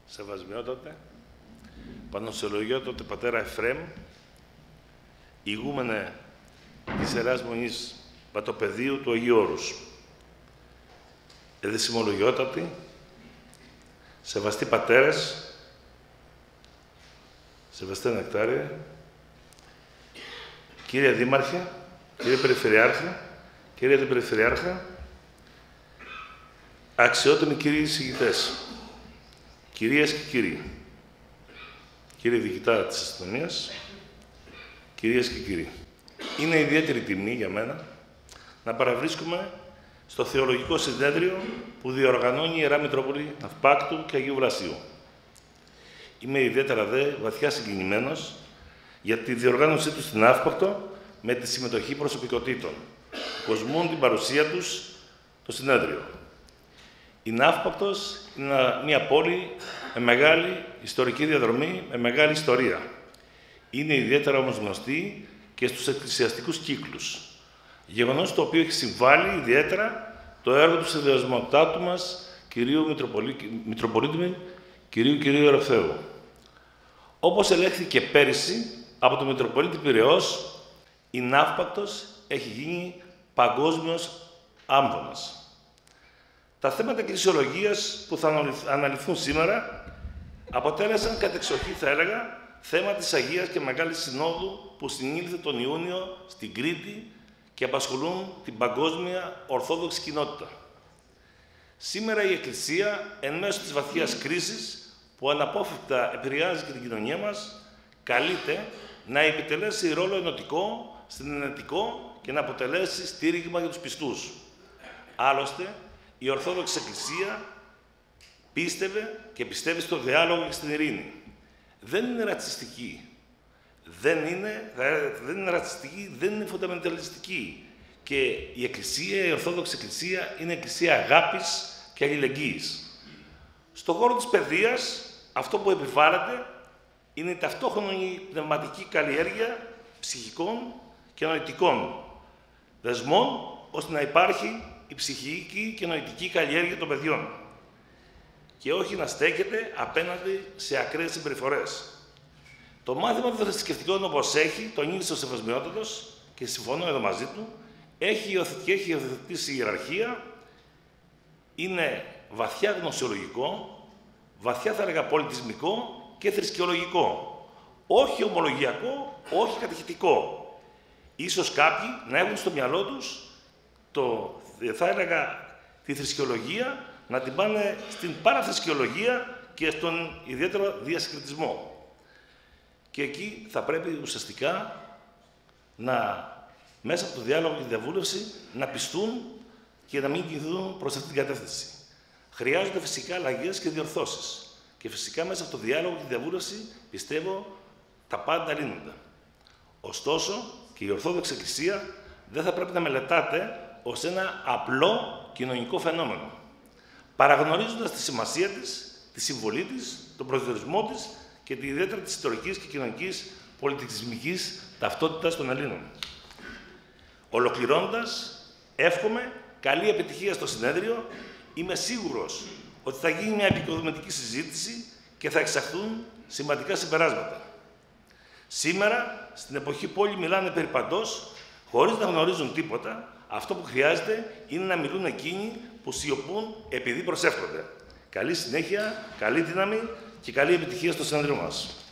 Σεβασμιότατε, Πανωσιολογιότατε πατέρα Εφραίμ, ηγούμενε της Ιεράς Μονής Πατοπεδίου του Αγίου Όρους, εδεσιμολογιότατοι, σεβαστοί πατέρες, σεβαστέ νεκτάρια, κύριε Δήμαρχε, κύριε Περιφερειάρχα, κύριε Αντιπεριφερειάρχα, αξιότιμοι κύριοι εισηγητές, κυρίες και κύριοι, κύριε διοικητά της αστυνομίας, κυρίες και κύριοι, είναι ιδιαίτερη τιμή για μένα να παραβρίσκομαι στο θεολογικό συνέδριο που διοργανώνει η Ιερά Μητρόπολη Ναυπάκτου και Αγίου Βρασίου. Είμαι ιδιαίτερα βαθιά συγκινημένος για τη διοργάνωσή του στην Ναύπακτο με τη συμμετοχή προσωπικότητων που κοσμούν την παρουσία τους στο συνέδριο. Η Ναύπακτος είναι μια πόλη με μεγάλη ιστορική διαδρομή, με μεγάλη ιστορία. Είναι ιδιαίτερα όμως γνωστή και στους εκκλησιαστικούς κύκλους. Γεγονός το οποίο έχει συμβάλει ιδιαίτερα το έργο του συνδυασμοτάτου μας, κυρίου Μητροπολίτη, κυρίου Ελευθέρου. Όπως ελέγχθηκε πέρυσι από τον Μητροπολίτη Πειραιώς, η Ναύπακτος έχει γίνει παγκόσμιος άμβονας. Τα θέματα εκκλησιολογίας που θα αναλυθούν σήμερα αποτέλεσαν κατεξοχή, θα έλεγα, θέμα της Αγίας και Μεγάλης Συνόδου που συνήλθε τον Ιούνιο στην Κρήτη και απασχολούν την παγκόσμια Ορθόδοξη κοινότητα. Σήμερα η Εκκλησία, εν μέσω της βαθιάς κρίσης που αναπόφευκτα επηρεάζει και την κοινωνία μας, καλείται να επιτελέσει ρόλο ενωτικό, συνενετικό και να αποτελέσει στήριγμα για τους πιστούς. Άλλωστε, η Ορθόδοξη Εκκλησία πίστευε και πιστεύει στο διάλογο και στην ειρήνη. Δεν είναι ρατσιστική. Δεν είναι φονταμενταλιστική. Και η Εκκλησία, η Ορθόδοξη Εκκλησία, είναι εκκλησία αγάπης και αλληλεγγύης. Στον χώρο της παιδείας, αυτό που επιβάλλεται είναι η ταυτόχρονη πνευματική καλλιέργεια ψυχικών και νοητικών δεσμών, ώστε να υπάρχει η ψυχική και νοητική καλλιέργεια των παιδιών και όχι να στέκεται απέναντι σε ακραίες συμπεριφορές. Το μάθημα των θρησκευτικών, όπως έχει τονίσει ο Σεβασμιότατος και συμφωνώ εδώ μαζί του, έχει υιοθετήσει η ιεραρχία, είναι βαθιά γνωσιολογικό, βαθιά θα έλεγα πολιτισμικό και θρησκεολογικό. Όχι ομολογιακό, όχι κατηχητικό. Ίσως κάποιοι να έχουν στο μυαλό τους θα έλεγα τη θρησκεολογία να την πάνε στην παραθρησκεολογία και στον ιδιαίτερο διασυγκριτισμό. Και εκεί θα πρέπει ουσιαστικά μέσα από το διάλογο και τη διαβούλευση να πιστούν και να μην κινηθούν προς αυτή την κατεύθυνση. Χρειάζονται φυσικά αλλαγές και διορθώσεις. Και φυσικά μέσα από το διάλογο και τη διαβούλευση πιστεύω τα πάντα λύνονται. Ωστόσο και η Ορθόδοξη Εκκλησία δεν θα πρέπει να μελετάται ως ένα απλό κοινωνικό φαινόμενο, παραγνωρίζοντας τη σημασία της, τη συμβολή της, τον προσδιορισμό της και τη ιδιαίτερα της ιστορικής και κοινωνικής πολιτισμικής ταυτότητας των Ελλήνων. Ολοκληρώνοντας, εύχομαι καλή επιτυχία στο συνέδριο. Είμαι σίγουρος ότι θα γίνει μια επικοδομητική συζήτηση και θα εξαχθούν σημαντικά συμπεράσματα. Σήμερα, στην εποχή που όλοι μιλάνε περί παντός, χωρίς να γνωρίζουν τίποτα, αυτό που χρειάζεται είναι να μιλούν εκείνοι που σιωπούν επειδή προσεύχονται. Καλή συνέχεια, καλή δύναμη και καλή επιτυχία στο συνέδριο μας.